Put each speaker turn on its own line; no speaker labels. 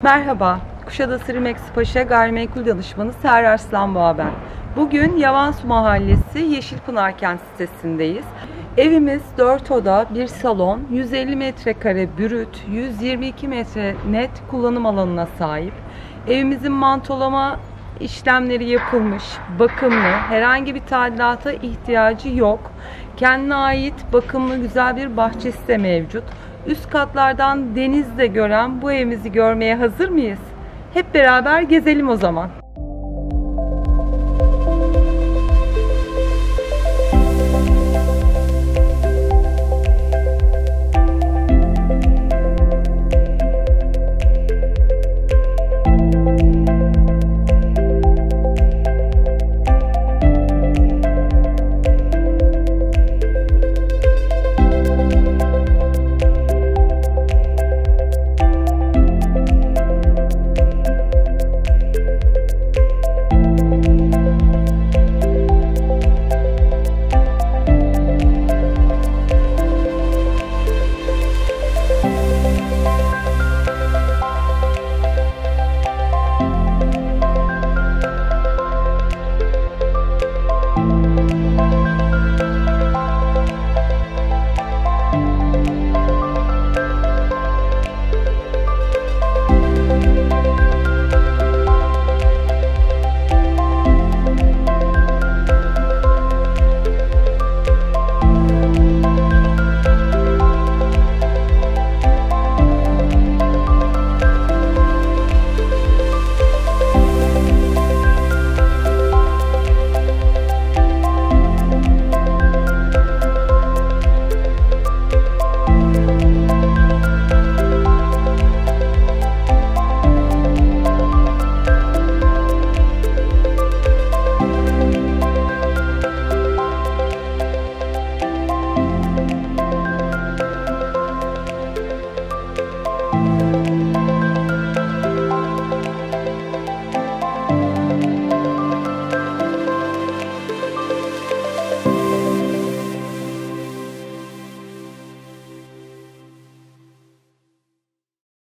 Merhaba, Kuşadası Rimex Paşa Gayrimenkul Danışmanı Seher Arslanboğa ben. Bugün Yavansu Mahallesi Yeşilpınar Kent sitesindeyiz. Evimiz 4 oda, 1 salon, 150 metrekare brüt, 122 metre net kullanım alanına sahip. Evimizin mantolama işlemleri yapılmış, bakımlı, herhangi bir tadilata ihtiyacı yok. Kendine ait bakımlı güzel bir bahçesi de mevcut. Üst katlardan deniz de gören bu evimizi görmeye hazır mıyız? Hep beraber gezelim o zaman.